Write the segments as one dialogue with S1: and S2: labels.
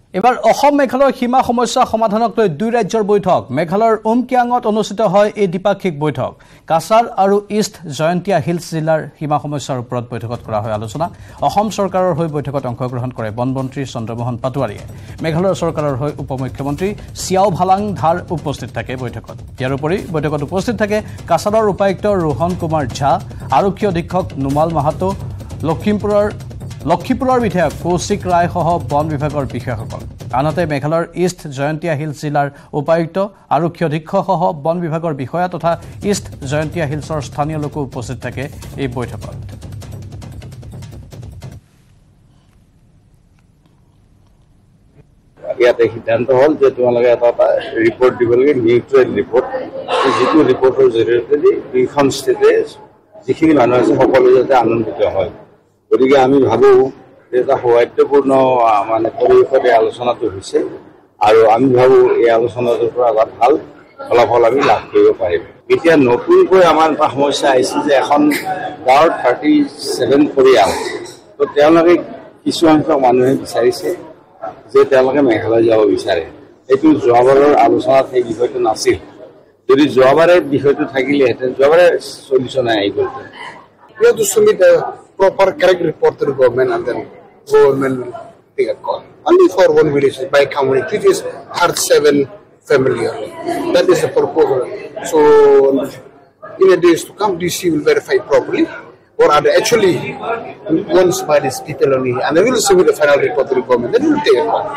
S1: এবাৰ অসম মেঘালয়ৰ সীমা সমস্যা সমাধানক লৈ দুই ৰাজ্যৰ বৈঠক মেঘালয়ৰ উমকিয়াঙত অনুষ্ঠিত হয় এই দ্বিপাক্ষিক বৈঠক কাছাৰ আৰু ইষ্ট জয়ন্তীয়া হিলছ জিলাৰ সীমা সমস্যাৰ ওপৰত বৈঠকত কৰা হয় আলোচনা অসম চৰকাৰৰ হৈ বৈঠকত অংশগ্ৰহণ কৰে বনমন্ত্ৰী চন্দ্ৰমোহন পাটোৱাৰীয়ে মেঘালয় চৰকাৰৰ হৈ উপমুখ্যমন্ত্ৰী চিয়াও ভালাং ধাৰ উপস্থিত থাকে বৈঠকত ইয়াৰ উপৰি বৈঠকত উপস্থিত থাকে কাছাৰৰ উপায়ুক্ত ৰোহন কুমাৰ ঝা আৰক্ষী অধীক্ষক নুমাল মাহাতো লক্ষীপুৰৰ বিধায়ক কৌশিক ৰায় সহ বন বিভাগৰ বিষয়াসকল আনহাতে মেঘালয়ৰ ইষ্ট জয়ন্তীয়া হিলছ জিলাৰ উপায়ুক্ত আৰক্ষী অধীক্ষক সহ বন বিভাগৰ বিষয়া তথা ইষ্ট জয়ন্তীয়া হিলছৰ স্থানীয় লোকো উপস্থিত থাকে এই বৈঠকত
S2: ইয়াতে সিদ্ধান্ত হ'ল যে তোমালোকে এটা ৰিপৰ্ট দিব লাগে নিউট্ৰেল ৰিপৰ্ট যিটো ৰিপৰ্টৰ জৰিয়তে দুইখন ষ্টেটে যিখিনি মানুহ আছে সকলো যাতে আনন্দিত হয় গতিকে আমি ভাবোঁ যে এটা সৌহাৰ্দ্যপূৰ্ণ মানে পৰিৱেশত এই আলোচনাটো হৈছে আৰু আমি ভাবোঁ এই আলোচনাটোৰ পৰা এটা ভাল ফলাফল আমি লাভ কৰিব পাৰিম এতিয়া নতুনকৈ আমাৰ এটা সমস্যা আহিছে যে এখন গাঁৱৰ 37 পৰিয়াল তো তেওঁলোকে কিছু সংখ্যক মানুহে বিচাৰিছে যে তেওঁলোকে মেঘালয় যাব বিচাৰে এইটো যোৱাবাৰৰ আলোচনাত সেই বিষয়টো নাছিল যদি যোৱাবাৰে বিষয়টো থাকিলেহেঁতেন যোৱাবাৰে চলিউশ্যন আহি গ'ল
S3: proper correct report to the government and then government will take a call. Only for one village by community, it is 37 family only. That is the proposal. So in the days to come, DC will verify properly or are they actually ones by these people only and they will submit the final report to the government. Then we will take a call.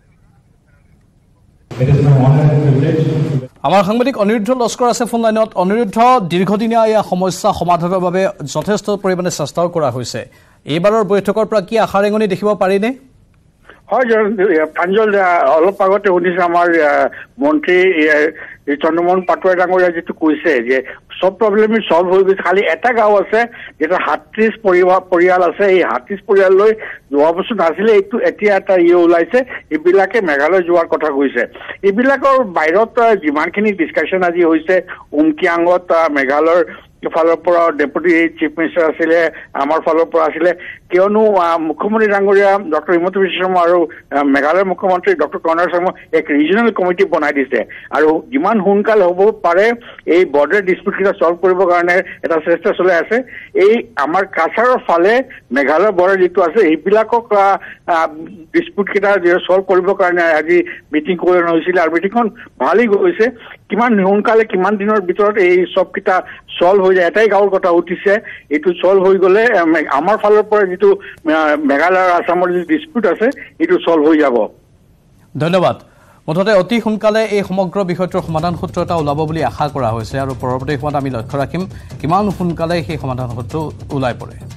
S1: আমাৰ সাংবাদিক অনিৰুদ্ধ লস্কৰ আছে phone লাইনত অনিৰুদ্ধ দীৰ্ঘদিনীয়া এই সমস্যা সমাধানৰ বাবে যথেষ্ট পৰিমাণে চেষ্টাও কৰা হৈছে এইবাৰৰ বৈঠকৰ পৰা কি আশা ৰেঙনি দেখিব পাৰিনে
S4: হয় প্ৰাঞ্জল অলপ আগতে শুনিছে আমাৰ মন্ত্ৰী চন্দ্ৰমোহন পাটোৱাৰী ডাঙৰীয়া যিটো কৈছে যে সব প্ৰব্লেম সলভ হৈ গৈছে খালি এটা গাঁও আছে যেটা ৩৭ পৰিয়াল আছে এই ৩৭ পৰিয়াললৈ যোৱা বছৰ নাছিলে এইটো এতিয়া এটা ওলাইছে এইবিলাকে মেঘালয় যোৱাৰ কথা কৈছে এইবিলাকৰ বাহিৰত যিমানখিনি ডিছকাশ্যন আজি হৈছে উমকিয়াঙত মেঘালয়ৰ ফালৰ পৰা ডেপুটি চিফ মিনিষ্টাৰ আছিলে আমাৰ ফালৰ পৰা আছিলে কিয়নো মুখ্যমন্ত্ৰী ডাঙৰীয়া ডক্টৰ হিমন্ত বিশ্ব শৰ্মা আৰু মেঘালয়ৰ মুখ্যমন্ত্ৰী ডক্টৰ কৰ্ণাৰ শৰ্মা এক ৰিজনেল কমিটি বনাই দিছে আৰু যিমান সোনকাল হ'ব পাৰে এই বৰ্ডাৰ ডিস্পিউটকেইটা সলভ কৰিবৰ কাৰণে এটা চেষ্টা চলাই আছে এই আমাৰ কাছাৰৰ ফালে মেঘালয় বৰ্ডাৰ যিটো আছে এইবিলাকক ডিস্পিউটকেইটা সলভ কৰিবৰ কাৰণে আজি মিটিং কৰা হৈছিলে আৰু মিটিংখন ভালেই গৈছে কিমান সোনকালে কিমান দিনৰ ভিতৰত এই সবকেইটা সলভ হৈ যায় এটাই গাঁৱৰ কথা উঠিছে এইটো সলভ হৈ গ'লে আমাৰ ফালৰ পৰা যিটো মেঘালয় আৰু আসামৰ যিটো ডিস্পিউট আছে এইটো সলভ হৈ যাব
S1: ধন্যবাদ মুঠতে অতি সোনকালে এই সমগ্ৰ বিষয়টোৰ সমাধান সূত্ৰ এটা ওলাব বুলি আশা কৰা হৈছে আৰু পৰৱৰ্তী সময়ত আমি লক্ষ্য ৰাখিম কিমান সোনকালে সেই সমাধান সূত্ৰ ওলাই পৰে